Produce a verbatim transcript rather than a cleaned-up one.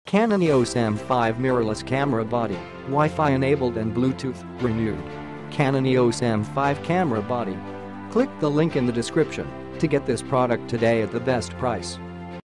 Canon E O S M five mirrorless camera body, Wi-Fi enabled and Bluetooth renewed. Canon E O S M five camera body. Click the link in the description to get this product today at the best price.